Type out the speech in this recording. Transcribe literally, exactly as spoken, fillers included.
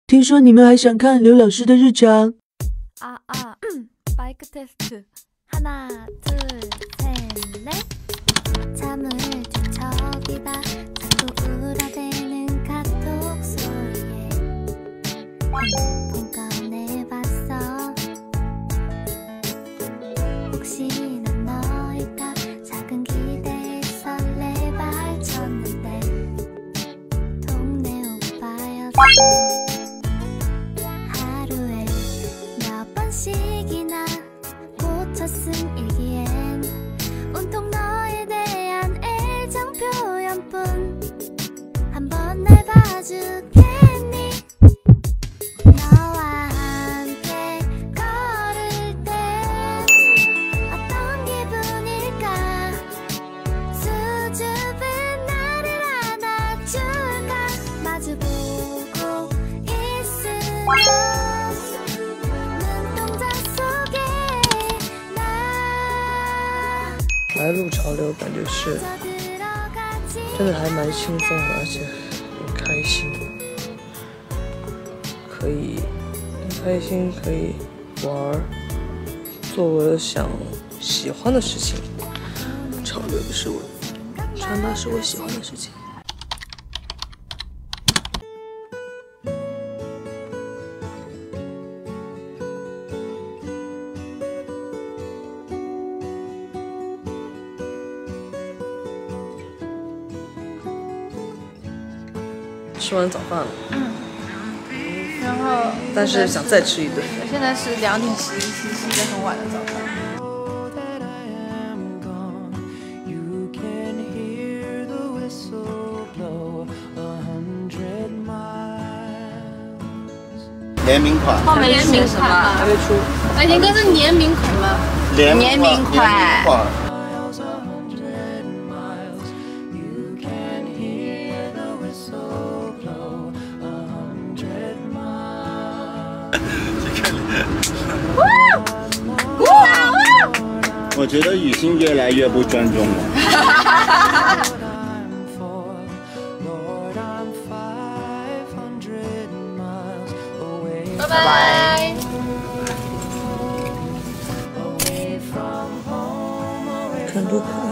听说你们还想看刘老师的日常。 啊啊，마이크 테스트. 하나, 둘, 셋, 넷. 잠을 뒤척이다 자꾸 울어대는 카톡 소리에 핸드폰 꺼내봤어. 혹시나 너일까 작은 기대에 설레 발쳤는데 동네 오빠였어. 하루에 몇 번씩이나 고쳤음 일기엔 온통 너에 대한 애정 표현뿐. 한번 날 봐주겠니? 너와 함께 걸을 때 어떤 기분일까? 수줍은 나를 안아줄까? 마주보고 있으면 눈동자 속에 나 来路潮流感觉是 들어가지. 真的还蛮轻松的，而且很开心，可以很开心，可以玩儿，做我想喜欢的事情。潮流是我穿搭是我喜欢的事情。吃完早饭了， 嗯，然后但是想再吃一顿。 现在是两点十一，其实是一个很晚的早饭。 联名款， 后面是什么？ 还没出。 哎，你哥是联名款吗？ 联联名款款。我觉得雨欣越来越不尊重了。 拜拜。 看多可爱。